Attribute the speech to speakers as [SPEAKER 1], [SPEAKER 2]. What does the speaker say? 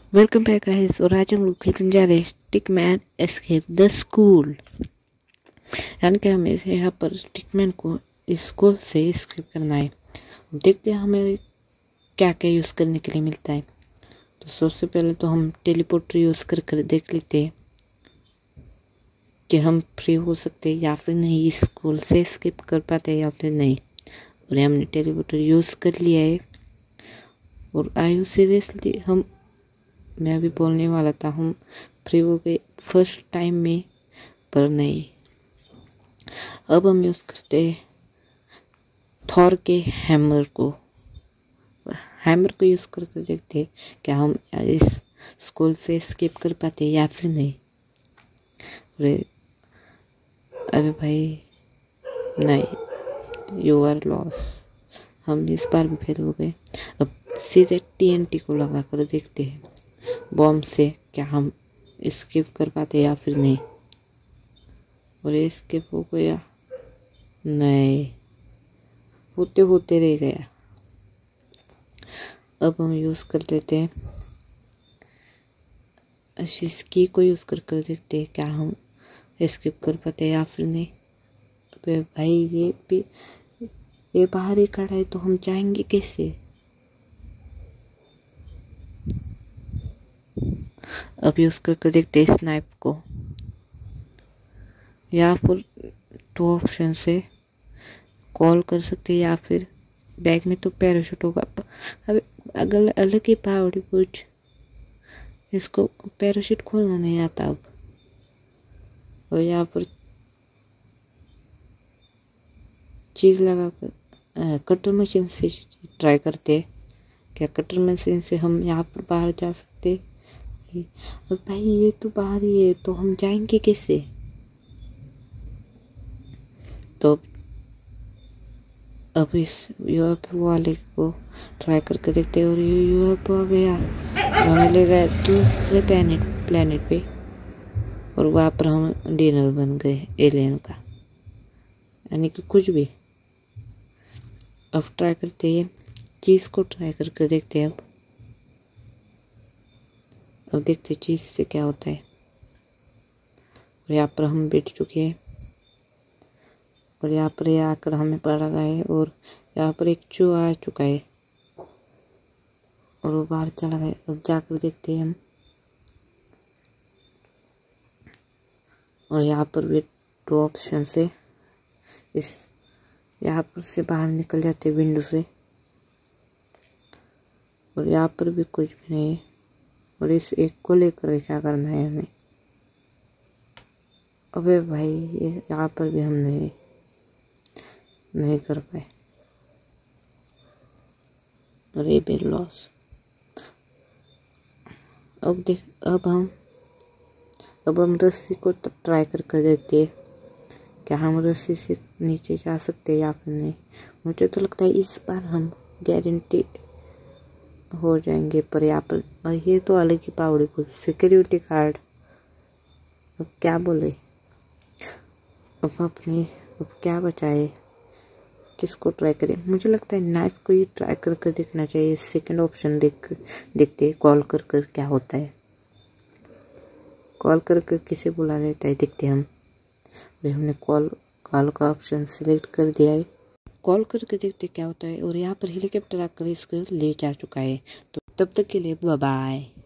[SPEAKER 1] Welcome back guys. और आज हम लोग खेलने जा रहे हैं स्टिकमैन एस्केप द स्कूल। यानी कि हमें यहाँ पर स्टिकमैन को स्कूल से एस्केप करना है। देखते हैं हमें क्या क्या यूज़ करने के लिए मिलता है। तो सबसे पहले तो हम टेलीपोर्टर यूज़ कर देख लेते हैं कि हम फ्री हो सकते हैं या फिर नहीं, स्कूल से एस्केप कर पाते हैं या फिर नहीं। और हमने टेलीपोर्टर यूज़ कर लिया है। और आयु सीरियसली मैं अभी बोलने वाला था हम फ्री हो गए फर्स्ट टाइम में, पर नहीं। अब हम यूज़ करते हैं थॉर के हैमर को यूज़ करके देखते हैं क्या हम इस स्कूल से एस्केप कर पाते हैं या फिर नहीं। अरे भाई नहीं, यू आर लॉस। हम इस बार भी फेल हो गए। अब सीधे TNT को लगा कर देखते हैं बॉम्ब से क्या हम एस्केप कर पाते या फिर नहीं। और एस्केप हो गया, नहीं, होते होते रह गया। अब हम यूज़ कर लेते हैं इसकी को यूज़ कर देखते हैं क्या हम एस्केप कर पाते या फिर नहीं। तो भाई ये बाहर ही खड़ा है तो हम जाएंगे कैसे। अब यूज़ करके देखते हैं स्नाइप को। या फिर 2 ऑप्शन से कॉल कर सकते हैं या फिर बैग में तो पैराशूट होगा। अब अगर अलग ही पावड़ी कुछ, इसको पैराशूट खोलना नहीं आता अब। और यहाँ पर चीज़ लगा कर कटर मशीन से ट्राई करते हैं क्या कटर मशीन से हम यहाँ पर बाहर जा सकते। अब भाई ये तो बाहर ही है तो हम जाएंगे कैसे। तो अब इस UFO वाले को ट्राई करके देखते हैं। और ये UFO आ गया और हमें ले गया दूसरे प्लेनेट पे। और वहाँ पर हम डिनर बन गए एलियन का, यानी कि कुछ भी। अब ट्राई करते हैं चीज़ को ट्राई करके देखते हैं। अब देखते हैं चीज़ से क्या होता है। और यहाँ पर हम बैठ चुके हैं और यहाँ पर आकर हमें पड़ा रहा है। और यहाँ पर एक चूहा आ चुका है और वो बाहर चला गया। अब जाकर देखते हैं हम। और यहाँ पर भी 2 ऑप्शन से इस यहाँ पर से बाहर निकल जाते विंडो से। और यहाँ पर भी कुछ भी नहीं है। और इस एक को लेकर क्या करना है हमें। अबे भाई ये यहाँ पर भी हम नहीं कर पाए और ये भी लॉस। अब हम रस्सी को ट्राई करके देखते हैं क्या हम रस्सी से नीचे जा सकते हैं या फिर नहीं। मुझे तो लगता है इस बार हम गारंटी हो जाएंगे। पर यहाँ पर ये तो अलग ही पावड़ी को सिक्योरिटी गार्ड। अब क्या बोले, अब क्या बचाए, किसको ट्राई करें। मुझे लगता है नाइफ को ही ट्राई करके देखना चाहिए। सेकंड ऑप्शन देखते कॉल कर क्या होता है। कॉल कर किसे बुला लेता है देखते हम। हमने कॉल का ऑप्शन सिलेक्ट कर दिया है। कॉल करके देखते क्या होता है। और यहाँ पर हेलीकॉप्टर आकर इसको ले जा चुका है। तो तब तक के लिए बाय बाय।